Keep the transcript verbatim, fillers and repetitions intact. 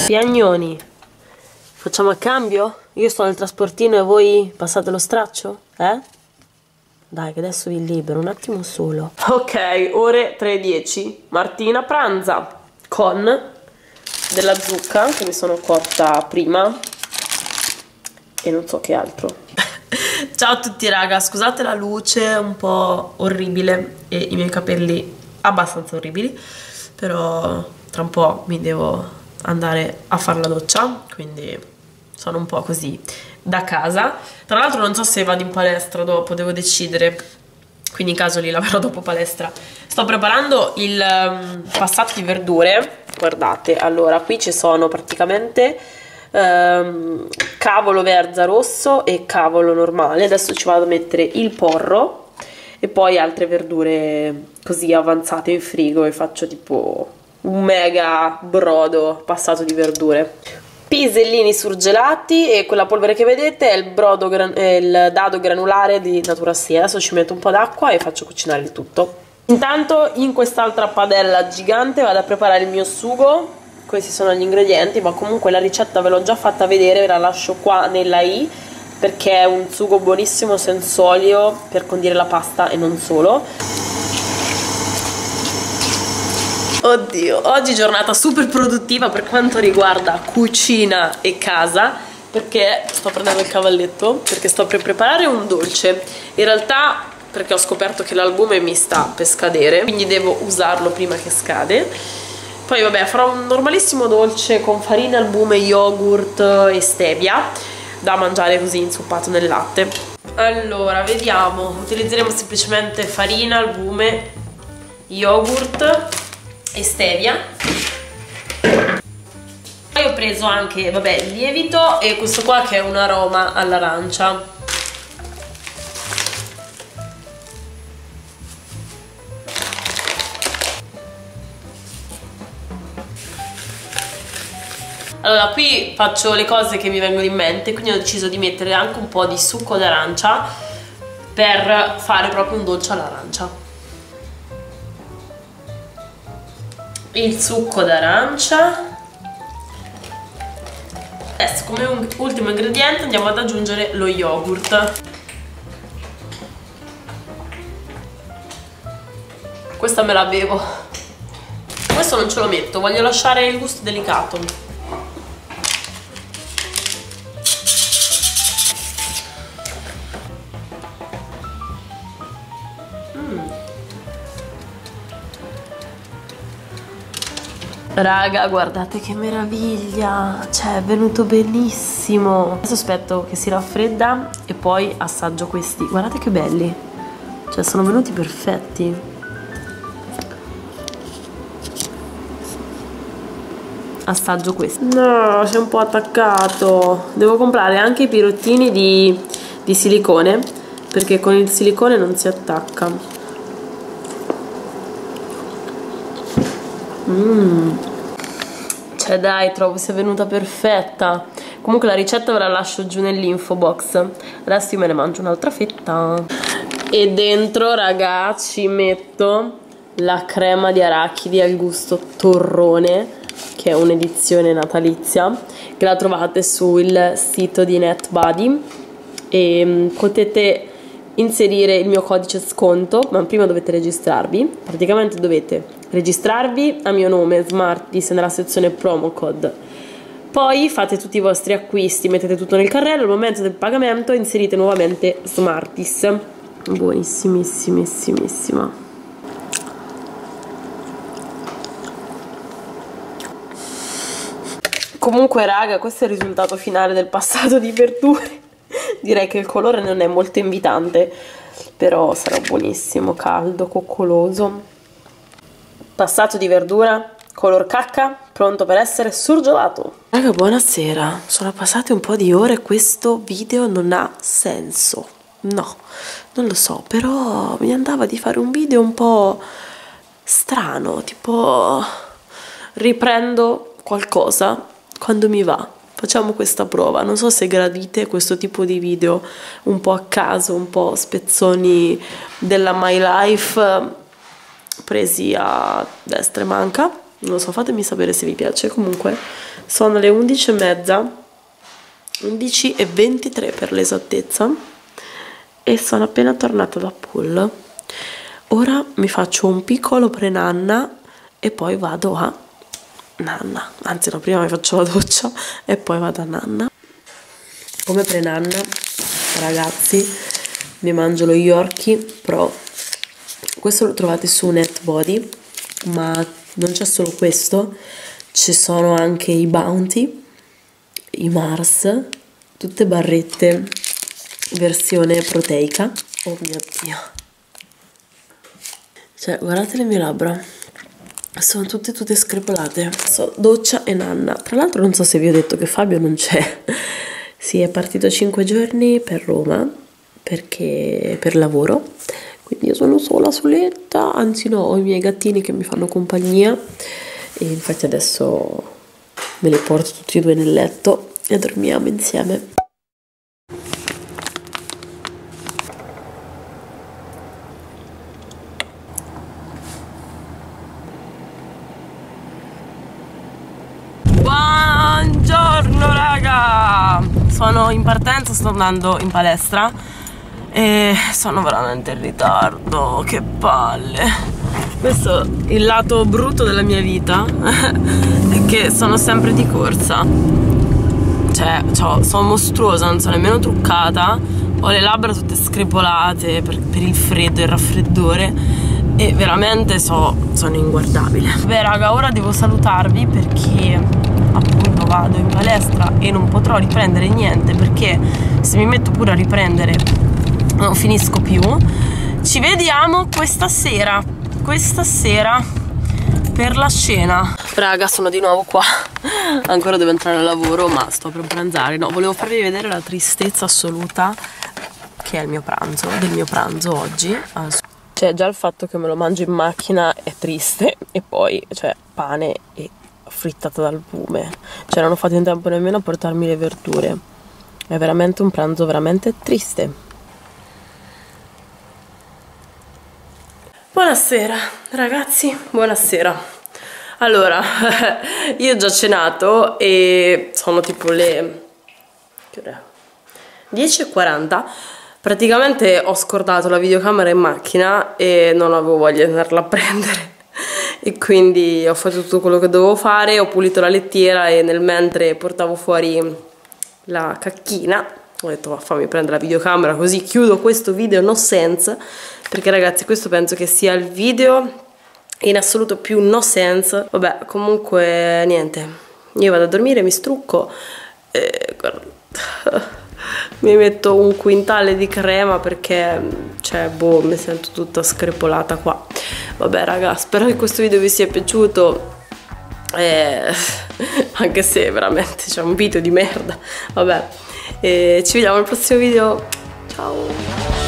Piagnoni, facciamo il cambio? Io sto nel trasportino e voi passate lo straccio? Eh? Dai che adesso vi libero, un attimo solo. Ok, ore tre e dieci. Martina pranza con della zucca che mi sono cotta prima e non so che altro. Ciao a tutti raga, scusate la luce un po' orribile e i miei capelli abbastanza orribili, però tra un po' mi devo andare a fare la doccia, quindi sono un po' così da casa. Tra l'altro non so se vado in palestra dopo, devo decidere, quindi in caso li laverò dopo palestra. Sto preparando il um, passato di verdure. Guardate, allora qui ci sono praticamente um, cavolo verza rosso e cavolo normale. Adesso ci vado a mettere il porro e poi altre verdure così avanzate in frigo e faccio tipo un mega brodo passato di verdure. Pisellini surgelati e quella polvere che vedete è il, brodo gran è il dado granulare di Natura Sì. Adesso ci metto un po' d'acqua e faccio cucinare il tutto. Intanto in quest'altra padella gigante vado a preparare il mio sugo. Questi sono gli ingredienti, ma comunque la ricetta ve l'ho già fatta vedere, ve la lascio qua nella i, perché è un sugo buonissimo senza olio per condire la pasta e non solo. Oddio, oggi giornata super produttiva per quanto riguarda cucina e casa, perché sto prendendo il cavalletto, perché sto per preparare un dolce. In realtà perché ho scoperto che l'albume mi sta per scadere, quindi devo usarlo prima che scade. Poi vabbè, farò un normalissimo dolce con farina, albume, yogurt e stevia, da mangiare così insuppato nel latte. Allora, vediamo, utilizzeremo semplicemente farina, albume, yogurt e stevia. Poi ho preso anche, vabbè, il lievito e questo qua che è un aroma all'arancia. Allora, qui faccio le cose che mi vengono in mente, quindi ho deciso di mettere anche un po' di succo d'arancia per fare proprio un dolce all'arancia. Il succo d'arancia. Adesso come ultimo ingrediente andiamo ad aggiungere lo yogurt. Questa me la bevo. Questo non ce lo metto, voglio lasciare il gusto delicato. Raga, guardate che meraviglia, cioè è venuto benissimo. Adesso aspetto che si raffredda e poi assaggio questi. Guardate che belli, cioè sono venuti perfetti. Assaggio questi. No, c'è un po' attaccato. Devo comprare anche i pirottini di, di silicone, perché con il silicone non si attacca. Mmm. Cioè dai, trovo sia venuta perfetta. Comunque la ricetta ve la lascio giù nell'info box. Adesso io me ne mangio un'altra fetta. E dentro, ragazzi, metto la crema di arachidi al gusto torrone, che è un'edizione natalizia, che la trovate sul sito di NetBuddy. E potete inserire il mio codice sconto, ma prima dovete registrarvi. Praticamente dovete registrarvi a mio nome Smarties nella sezione promo code, poi fate tutti i vostri acquisti, mettete tutto nel carrello, al momento del pagamento inserite nuovamente Smarties. Buonissimissimissima. Comunque raga, questo è il risultato finale del passato di verdure. Direi che il colore non è molto invitante, però sarà buonissimo, caldo, coccoloso. Passato di verdura, color cacca, pronto per essere surgelato. Raga, buonasera. Sono passate un po' di ore e questo video non ha senso. No, non lo so, però mi andava di fare un video un po' strano, tipo riprendo qualcosa quando mi va. Facciamo questa prova, non so se gradite questo tipo di video un po' a caso, un po' spezzoni della my life presi a destra e manca. non lo so, fatemi sapere se vi piace. Comunque sono le undici e mezza, undici e ventitré per l'esattezza, e sono appena tornata da pool. Ora mi faccio un piccolo pre-nanna e poi vado a nanna, anzi no, prima mi faccio la doccia e poi vado a nanna. Come pre-nanna, ragazzi, mi mangio lo Yorkie Pro. Questo lo trovate su Netbody, ma non c'è solo questo, ci sono anche i Bounty, i Mars, tutte barrette versione proteica. Oh mio Dio, cioè guardate le mie labbra, sono tutte tutte screpolate. So, doccia e nanna. Tra l'altro non so se vi ho detto che Fabio non c'è. Sì, è partito cinque giorni per Roma perché per lavoro, quindi io sono sola soletta, anzi no, ho i miei gattini che mi fanno compagnia e infatti adesso me li porto tutti e due nel letto e dormiamo insieme. Buongiorno raga, sono in partenza, sto andando in palestra e sono veramente in ritardo, che palle. Questo è il lato brutto della mia vita, è che sono sempre di corsa, cioè, cioè sono mostruosa, non sono nemmeno truccata, ho le labbra tutte screpolate per, per il freddo e il raffreddore e veramente so, sono inguardabile. Beh raga, ora devo salutarvi perché appunto vado in palestra e non potrò riprendere niente, perché se mi metto pure a riprendere non finisco più. Ci vediamo questa sera, questa sera per la cena. Raga, sono di nuovo qua, ancora devo entrare al lavoro ma sto per pranzare. No, volevo farvi vedere la tristezza assoluta che è il mio pranzo, del mio pranzo oggi. Cioè già il fatto che me lo mangio in macchina è triste, e poi cioè pane e frittata dal bume, cioè non ho fatto in tempo nemmeno a portarmi le verdure. È veramente un pranzo veramente triste. Buonasera ragazzi, buonasera. Allora, io ho già cenato e sono tipo le che ora è? dieci e quaranta. Praticamente ho scordato la videocamera in macchina e non avevo voglia di andarla a prendere e quindi ho fatto tutto quello che dovevo fare, ho pulito la lettiera e nel mentre portavo fuori la cacchina ho detto va, fammi prendere la videocamera così chiudo questo video no sense, perché ragazzi questo penso che sia il video in assoluto più no sense. Vabbè, comunque niente, io vado a dormire, mi strucco e guarda, mi metto un quintale di crema perché cioè boh, mi sento tutta screpolata qua. Vabbè raga, spero che questo video vi sia piaciuto, eh, anche se veramente c'è un video di merda. Vabbè, eh, ci vediamo al prossimo video, ciao.